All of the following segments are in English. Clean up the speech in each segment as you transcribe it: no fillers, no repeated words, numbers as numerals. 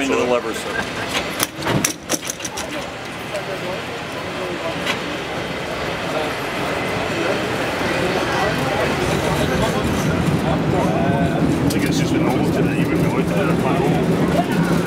into the lever, sir. I think it's just an old today, you wouldn't go out there and play home.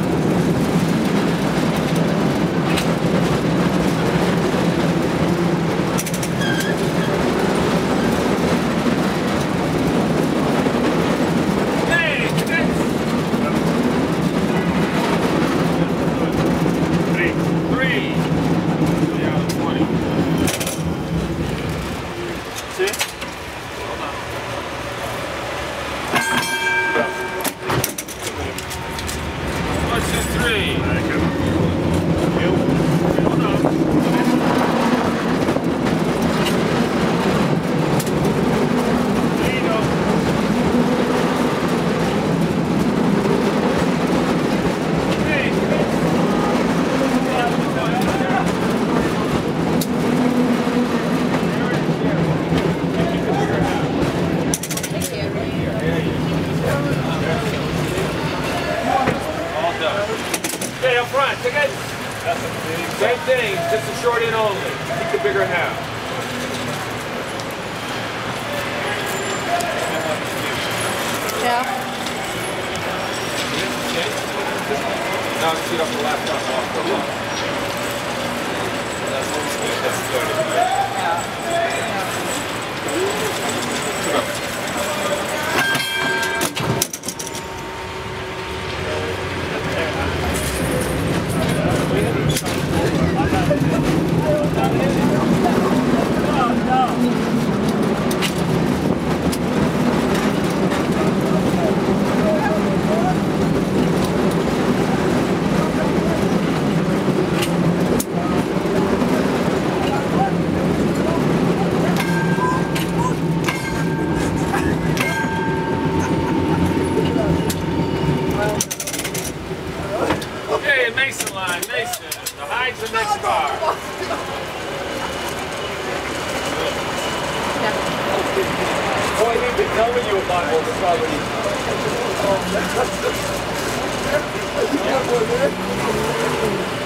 Okay, up front, ticket. Same thing, just a short end only. Keep the bigger half. Yeah. Now shoot up the left one. That's good. Okay, Mason line, Mason. The hide's the next car. Boy, he's been telling you about all this already.